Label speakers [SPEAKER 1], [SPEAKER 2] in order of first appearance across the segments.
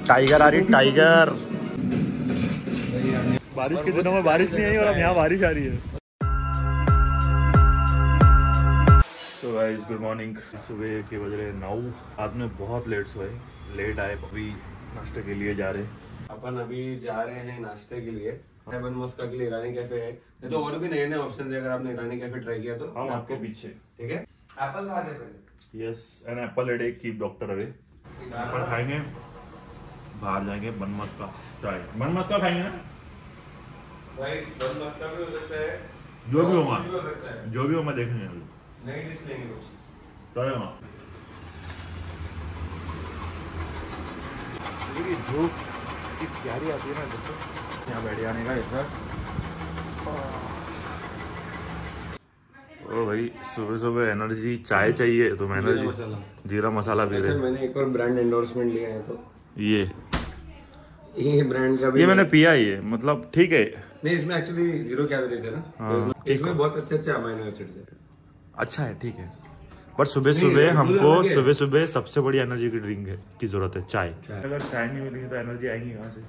[SPEAKER 1] Tiger आ रही, tiger. बारिश के दिनों में बारिश नहीं आई और अब यहाँ बारिश आ रही है। तो गाइस गुड मॉर्निंग। सुबह के बज रहे 9। रात में बहुत लेट सोए, लेट आए, अभी नाश्ते के लिए जा रहे।
[SPEAKER 2] अपन अभी जा रहे हैं नाश्ते के लिए बन मस्का के लिए ईरानी कैफे है। ये तो और भी नए नए ऑप्शन है, अगर आपने ईरानी कैफे ट्राई किया तो
[SPEAKER 1] हम आपके पीछे।
[SPEAKER 2] ठीक है, एप्पल खा दे पहले।
[SPEAKER 1] Yes, an apple a day keep doctor away. Apple खाएंगे, बाहर जाएंगे, बन मस्का चाय, बन मस्का खाएंगे ना
[SPEAKER 2] भाई। बन मस्का भी हो सकता है,
[SPEAKER 1] जो भी होगा,
[SPEAKER 2] हो सकता है,
[SPEAKER 1] जो भी होगा देखेंगे।
[SPEAKER 2] नई डिश लेंगे कुछ
[SPEAKER 1] चलेगा। धूप की प्यारी आती है ना, जैसे यहाँ बैठ जाने का ऐसा। ओ भाई, सुबह सुबह एनर्जी, चाय चाहिए तो मैं एनर्जी जीरा मसाला पी रहे।
[SPEAKER 2] मैंने एक और ब्रांड एंडोर्समेंट लिया है, तो
[SPEAKER 1] ये
[SPEAKER 2] ब्रांड का भी
[SPEAKER 1] ये मैंने पिया, ये मतलब ठीक है।
[SPEAKER 2] नहीं, इसमें एक्चुअली 0 कैलोरीज है ना।
[SPEAKER 1] हाँ,
[SPEAKER 2] इसमें बहुत अच्छे अमाइनो एसिड्स है।
[SPEAKER 1] अच्छा है, ठीक है। पर सुबह सुबह हमको सुबह सुबह सबसे बड़ी एनर्जी की ड्रिंक है की जरूरत है, चाय। अगर चाय नहीं मिलेगी तो एनर्जी आएगी कहाँ से?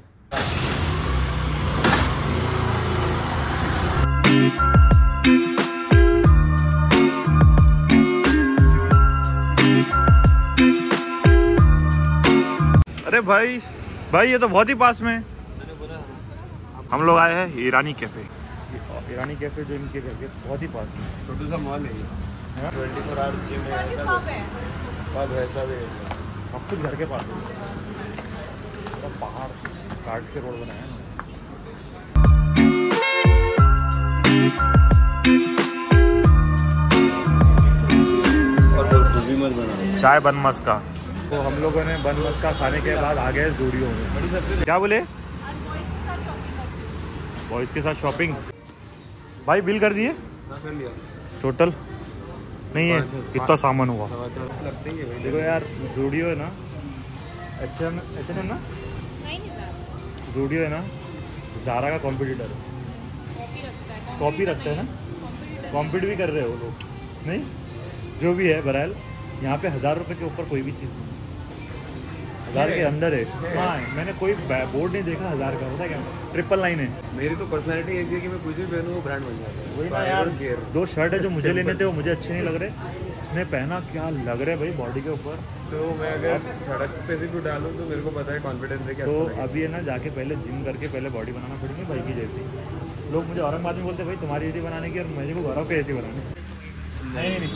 [SPEAKER 1] अरे भाई भाई, ये तो बहुत ही पास में। हम लोग आए हैं ईरानी कैफे। ईरानी कैफे जो इनके घर के बहुत ही पास में,
[SPEAKER 2] छोटू सा मॉल है ये।
[SPEAKER 1] 24 आवर जिम है,
[SPEAKER 2] पब है, सब है,
[SPEAKER 1] सब कुछ घर के पास है। तो पहाड़ काट के रोड बनाया ना।
[SPEAKER 2] और
[SPEAKER 1] चाय बन मस्का। तो हम लोगों ने बन मस्का खाने के बाद आ गए ज़ूडियो में। क्या बोले? बॉयज़ के साथ शॉपिंग। भाई बिल कर दिए?
[SPEAKER 2] कर लिया।
[SPEAKER 1] टोटल नहीं है, कितना सामान हुआ
[SPEAKER 2] लगते ही है भाई।
[SPEAKER 1] देखो यार, ज़ूडियो है ना, H&M ना, ज़ूडियो है ना, ज़ारा का कॉम्पिटिटर है। कॉपी रखता है ना, कॉम्पीट भी कर रहे हो लोग। नहीं, जो भी है बहरहाल, यहाँ पे 1000 रुपये के ऊपर कोई भी चीज़ नहीं, 1000 के अंदर है। हाँ, मैंने कोई बोर्ड नहीं देखा 1000 का, होता क्या 999 है।
[SPEAKER 2] मेरी तो पर्सनालिटी ऐसी है कि मैं कुछ भी पहनूं वो ब्रांड बन जाता है।
[SPEAKER 1] वही ना यार, 2 शर्ट है जो मुझे लेने थे, वो मुझे अच्छे नहीं लग रहे। इसने पहना, क्या लग रहे भाई बॉडी के ऊपर।
[SPEAKER 2] तो मैं अगर सड़क पे से भी डालूं तो मेरे को पता है कॉन्फिडेंस है कि
[SPEAKER 1] तो
[SPEAKER 2] अच्छा
[SPEAKER 1] अभी है ना, जाके पहले जिम करके पहले बॉडी बनाना पड़ेगी भाई की जैसी। लोग मुझे औरंगाबाद में बोलते भाई तुम्हारी जैसी बनाने की, और मेरे को गौरव के ऐसी बनाने। नहीं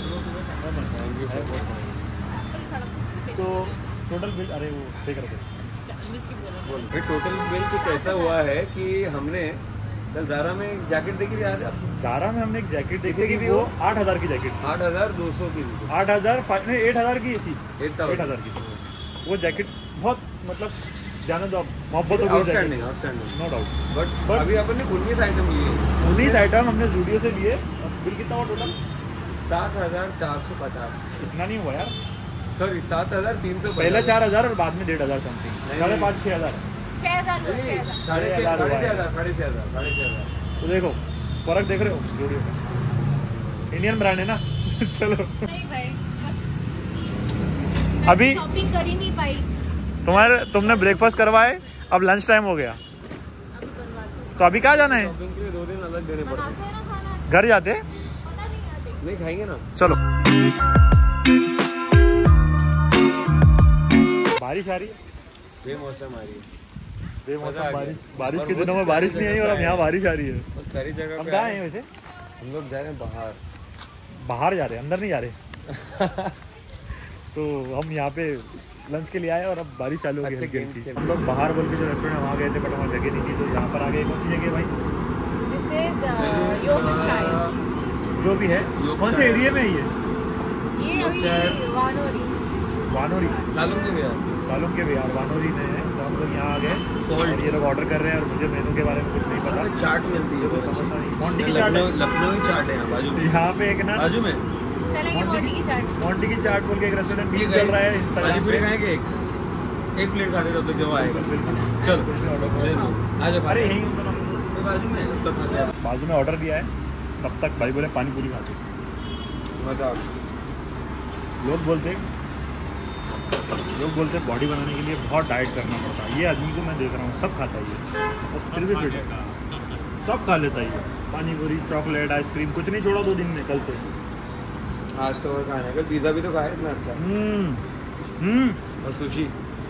[SPEAKER 1] तो टोटल बिल, अरे वो पे कर दो।
[SPEAKER 2] टोटल बिल कुछ ऐसा हुआ है कि हमने कल ज़ारा में एक जैकेट देखी थी। आज
[SPEAKER 1] ज़ारा में हमने एक जैकेट देखी थी, वो 8000 की जैकेट,
[SPEAKER 2] 8200 की,
[SPEAKER 1] 8000 की थी,
[SPEAKER 2] 8000
[SPEAKER 1] की। वो जैकेट बहुत मतलब जाने दो, मोहब्बत हो गई, नो डाउट।
[SPEAKER 2] बट अभी अपन ने 19 आइटम लिए,
[SPEAKER 1] 19 आइटम हमने ज़ूडियो से लिए। बिल कितना हुआ टोटल?
[SPEAKER 2] 7450।
[SPEAKER 1] इतना नहीं हुआ यार,
[SPEAKER 2] सॉरी 7300।
[SPEAKER 1] पहले 4000 और बाद में 1500 समथिंग, 5,500
[SPEAKER 2] $6,500।
[SPEAKER 1] तो देखो फर्क देख रहे हो, ज़ूडियो में इंडियन ब्रांड है ना। चलो
[SPEAKER 3] नहीं भाई,
[SPEAKER 1] अभी
[SPEAKER 3] शॉपिंग कर ही नहीं पाई।
[SPEAKER 1] तुमने ब्रेकफास्ट करवाए, अब लंच टाइम हो गया, तो अभी कहाँ जाना है?
[SPEAKER 2] शॉपिंग के लिए 2 दिन अलग देने पड़ते
[SPEAKER 3] बनाते हैं ना खाना,
[SPEAKER 1] घर जाते?
[SPEAKER 3] पता नहीं आते।
[SPEAKER 2] नहीं खाएंगे ना।
[SPEAKER 1] चलो। बारिश आ रही है,
[SPEAKER 2] बेमौसम आ रही है,
[SPEAKER 1] बेमौसम बारिश के दिनों में बारिश नहीं आई और अब यहाँ बारिश आ रही है।
[SPEAKER 2] सारी जगह
[SPEAKER 1] हम
[SPEAKER 2] पे
[SPEAKER 1] कहाँ हैं वैसे?
[SPEAKER 2] हम लोग जा रहे हैं बाहर
[SPEAKER 1] जा रहे हैं, अंदर नहीं जा रहे। तो हम यहाँ पे लंच के लिए आए और अब बारिश चालू हो गई। हम लोग बाहर बोल के जो रेस्टोरेंट है वहाँ गए थे, बट वहाँ जगह नहीं थी, तो यहाँ पर आ गए। कौन सी जगह भाई? जो भी है, कौन से एरिया में है
[SPEAKER 3] ये अभी
[SPEAKER 1] वानोरी, सालों के बिहार वानोरी में है। तो हम लोग यहाँ आ गए और ये लोग ऑर्डर कर रहे हैं, और मुझे मेनू के बारे में कुछ नहीं पता।
[SPEAKER 2] चाट मिलती है,
[SPEAKER 1] तो समझता नहीं। मोंटी की चाट,
[SPEAKER 2] लखनऊ की चाट है यहाँ बाजू में।
[SPEAKER 1] यहाँ पे एक ना
[SPEAKER 2] बाजू में
[SPEAKER 1] मोंटी की चाट बोल के एक रेस्टोरेंट भी चल रहा है इंस्टाग्राम पे।
[SPEAKER 2] खाएंगे एक प्लेट खा लेते तो जो आएगा। चलो
[SPEAKER 1] अरे यहीं
[SPEAKER 2] बाजू
[SPEAKER 1] में ऑर्डर दिया है, तब तक भाई बोले पानी पूरी खाते।
[SPEAKER 2] मजाक।
[SPEAKER 1] लोग बोलते लोग बोलते हैं बॉडी बनाने के लिए बहुत डाइट करना पड़ता है। ये आदमी को मैं देख रहा हूँ सब खाता है ये, और फिर भी फिट है, सब खा लेता है ये। पानी पूरी, चॉकलेट, आइसक्रीम, कुछ नहीं छोड़ा 2 दिन में। कल से
[SPEAKER 2] आज तो और खाना है, कल पिज़्ज़ा भी तो खाया इतना अच्छा।
[SPEAKER 1] और सुशी,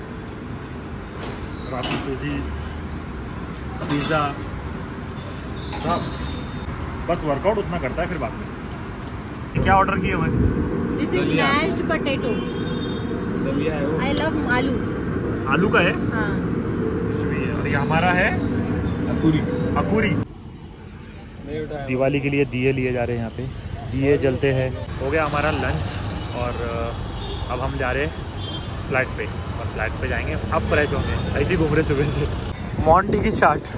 [SPEAKER 1] रात में सुशी, पिज़्ज़ा, सब। बस वर्कआउट उतना करता है, फिर बाद में। क्या ऑर्डर किए हुए?
[SPEAKER 3] This is mashed potato. I love aloo.
[SPEAKER 1] आलू का है?
[SPEAKER 3] हाँ।
[SPEAKER 1] कुछ भी है। और ये हमारा है अकूरी। दिवाली के लिए दिए लिए जा रहे हैं यहाँ पे, दिए जलते हैं। हो गया हमारा लंच और अब हम जा रहे हैं फ्लैट पे, और फ्लैट पे जाएंगे, अब फ्रेश होंगे। ऐसे ही घूम रहे सुबह से। मोंटी की चाट,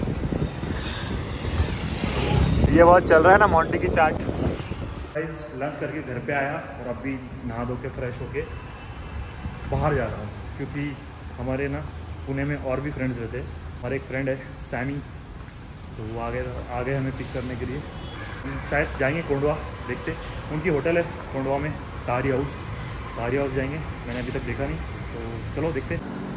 [SPEAKER 1] ये बहुत चल रहा है ना मोंटी की चाट। लंच करके घर पे आया और अभी नहा धो के फ्रेश होके बाहर जा रहा हूँ, क्योंकि हमारे ना पुणे में और भी फ्रेंड्स रहते हैं। हमारे एक फ्रेंड है सैमी, तो वो आ गए हमें पिक करने के लिए। शायद जाएंगे कोंडवा, देखते। उनकी होटल है कोंडवा में, तारी हाउस जाएंगे। मैंने अभी तक देखा नहीं, तो चलो देखते।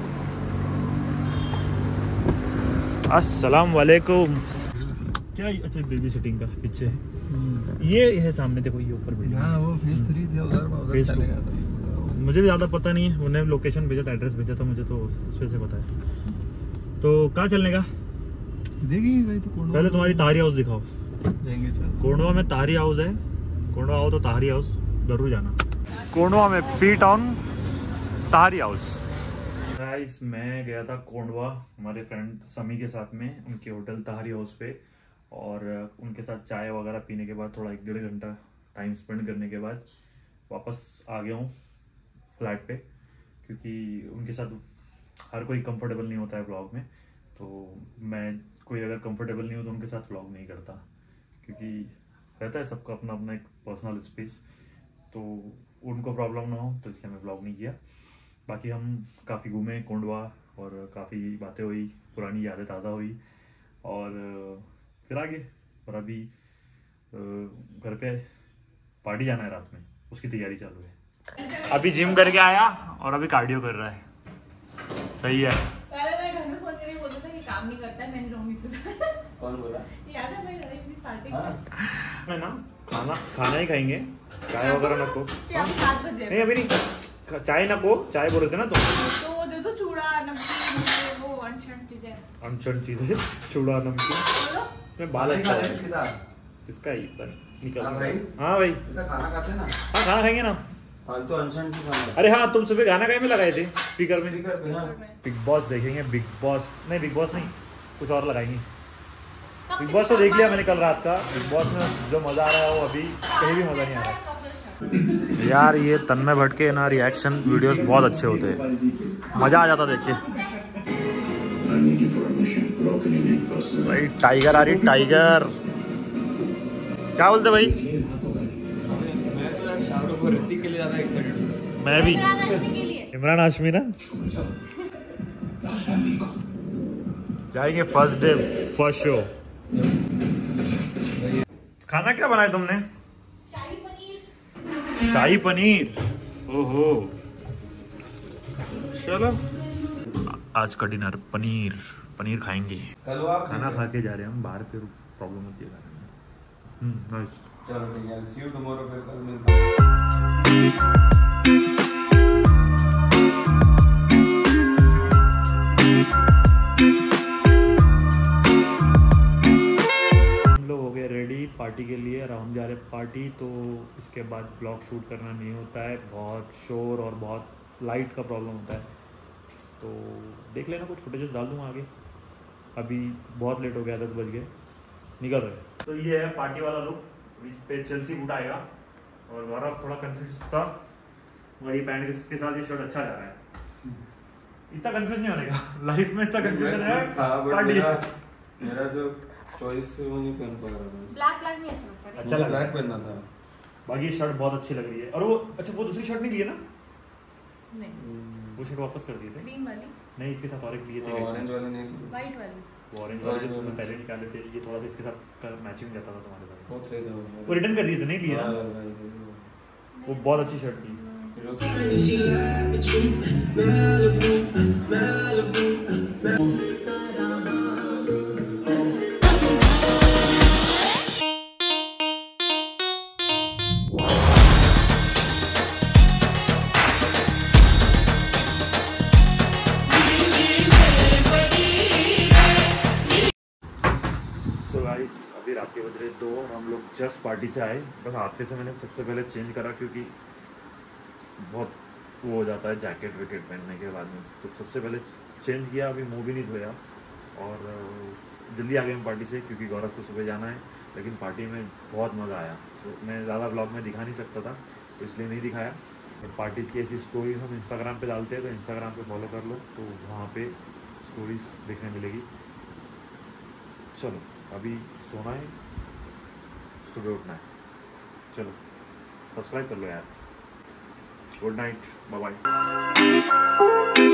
[SPEAKER 1] अस्सलाम वालेकुम। क्या अच्छा बेबी सिटिंग का पीछे ये है, सामने देखो ये ऊपर बिल्डिंग।
[SPEAKER 2] हाँ, वो फेज 3 थे, उधर चलेगा।
[SPEAKER 1] मुझे भी ज़्यादा पता नहीं है, उन्हें लोकेशन भेजा था, एड्रेस भेजा था, मुझे तो इस पे से पता है। तो कहाँ चलने का
[SPEAKER 2] देखेंगे भाई। तो
[SPEAKER 1] पहले तुम्हारी तारी हाउस दिखाओ।
[SPEAKER 2] देंगे, चल।
[SPEAKER 1] कोंडवा में तारी हाउस है, कोंडवा आओ तो तारी हाउस जरूर जाना। कोंडवा में P town Tari house. Guys मैं गया था कोंडवा हमारे फ्रेंड समी के साथ में, उनके होटल तारी हाउस पे, और उनके साथ चाय वगैरह पीने के बाद थोड़ा 1-1.5 घंटा टाइम स्पेंड करने के बाद वापस आ गया हूँ फ्लैट पे, क्योंकि उनके साथ हर कोई कंफर्टेबल नहीं होता है व्लॉग में। तो मैं कोई अगर कंफर्टेबल नहीं हो तो उनके साथ व्लॉग नहीं करता, क्योंकि रहता है सबका अपना अपना एक पर्सनल स्पेस, तो उनको प्रॉब्लम ना हो, तो इसलिए मैं व्लॉग नहीं किया। बाकी हम काफ़ी घूमे कोंडवा और काफ़ी बातें हुई, पुरानी यादें ताज़ा हुई, और फिर आगे। और अभी घर पे पार्टी जाना है रात में, उसकी तैयारी चालू है। अभी जिम करके आया और अभी कार्डियो कर रहा है। सही है।
[SPEAKER 3] पहले मैं घर में फोन करके बोलता था कि काम नहीं करता है, मैंने रोमी से।
[SPEAKER 2] कौन बोला?
[SPEAKER 3] याद है मैं अपनी स्टार्टिंग
[SPEAKER 1] मैं ना खाना ही खाएंगे, चाय वगैरह नको।
[SPEAKER 3] फिर अभी 7 बजे
[SPEAKER 1] नहीं अभी नहीं, चाय नको, चाय बोल रहे थे ना तुम।
[SPEAKER 3] तो वो दे दो, चूड़ा नमकीन, वो
[SPEAKER 1] अनशन चीजें, चूड़ा नमकीन।
[SPEAKER 3] बोलो
[SPEAKER 1] इसमें बाल अच्छा है
[SPEAKER 2] सीधा
[SPEAKER 1] इसका ही निकल।
[SPEAKER 2] हाँ भाई।
[SPEAKER 1] हाँ भाई,
[SPEAKER 2] सीधा खाना खाते ना।
[SPEAKER 1] हाँ खाना खाएंगे ना।
[SPEAKER 2] हाँ तो अनशन की खाना।
[SPEAKER 1] अरे हाँ, तुम सुबह गाना कहीं में लगाए थे स्पीकर में?
[SPEAKER 2] स्पीकर पे, हाँ।
[SPEAKER 1] बिग बॉस देखेंगे, बिग बॉस नहीं, कुछ और लगाएंगे। बिग बॉस तो देख लिया मैंने कल रात का। बिग बॉस में जो मजा आ रहा है वो अभी कहीं भी मजा नहीं आ रहा यार। ये तन्मय भट्ट के ना रिएक्शन वीडियोस बहुत अच्छे होते हैं, मजा आ जाता देख के। भाई टाइगर आ रही, टाइगर क्या बोलते भाई?
[SPEAKER 2] मैं तो यार शाहरुख और ऋतिक के लिए ज्यादा एक्साइटेड हूं।
[SPEAKER 1] मैं भी।
[SPEAKER 3] के लिए
[SPEAKER 1] इमरान हाशमी ना जाएंगे फर्स्ट डे फर्स्ट शो। खाना क्या बनाया तुमने? शाही पनीर। ओहो, चलो आज का डिनर पनीर खाएंगे।
[SPEAKER 2] कल आप
[SPEAKER 1] खाना खा के जा रहे हैं हम बाहर, फिर प्रॉब्लम होती है खाने में। नाइस।
[SPEAKER 2] चलो ठीक है, सी यू टुमारो। फिर कल मिलते हैं।
[SPEAKER 1] हम लोग हो गए रेडी पार्टी के लिए, और हम जा रहे पार्टी। तो इसके बाद ब्लॉग शूट करना नहीं होता है, बहुत शोर और बहुत लाइट का प्रॉब्लम होता है, तो देख लेना, कुछ फुटेजेस डाल दूँगा आगे। अभी बहुत लेट हो गया, 10 बज गए, निकल रहे। तो ये है पार्टी वाला लुक। इस पे चेल्सी बूट आएगा, और गौरव थोड़ा कंफ्यूज था, मगर ये पैंट के साथ ये शर्ट अच्छा जा रहा है। इतना कंफ्यूज नहीं होने का लाइफ में, इतना कंफ्यूजन है पार्टी।
[SPEAKER 2] मेरा जो चॉइस है वो नहीं पहन पा रहा मैं।
[SPEAKER 3] ब्लैक नहीं अच्छा लगता है।
[SPEAKER 2] अच्छा, ब्लैक पहनना था।
[SPEAKER 1] बाकी शर्ट बहुत अच्छी लग रही है। और वो अच्छा, वो दूसरी शर्ट नहीं ली है ना?
[SPEAKER 3] नहीं,
[SPEAKER 1] वो शर्ट वापस कर दिए थे।
[SPEAKER 3] ग्रीन वाली,
[SPEAKER 1] नहीं, इसके साथ और एक लिए थे।
[SPEAKER 2] ऑरेंज वाले नहीं,
[SPEAKER 3] व्हाइट वाली।
[SPEAKER 1] वो ऑरेंज वाले जो तुमने पहले निकाले थे, ये थोड़ा सा इसके साथ मैचिंग जाता था तुम्हारे साथ।
[SPEAKER 2] बहुत सही था
[SPEAKER 1] वो रिटर्न कर दिए थे, नहीं लिए ना? वो बहुत अच्छी शर्ट थी। अभी रात के बज रहे 2 और हम लोग जस्ट पार्टी से आए। बस आते से मैंने सबसे पहले चेंज करा क्योंकि बहुत वो हो जाता है जैकेट वैकेट पहनने के बाद में, तो सबसे पहले चेंज किया। अभी मुँह भी नहीं धोया और जल्दी आ गए हम पार्टी से क्योंकि गौरव को सुबह जाना है। लेकिन पार्टी में बहुत मज़ा आया। मैं ज़्यादा ब्लॉग में दिखा नहीं सकता था तो इसलिए नहीं दिखाया। पार्टीज़ की ऐसी स्टोरीज हम इंस्टाग्राम पे डालते हैं, तो इंस्टाग्राम पे फॉलो कर लो तो वहाँ पे स्टोरीज देखने मिलेगी। चलो अभी सोना है, सुबह उठना है। चलो सब्सक्राइब कर लो यार। Good night, bye bye.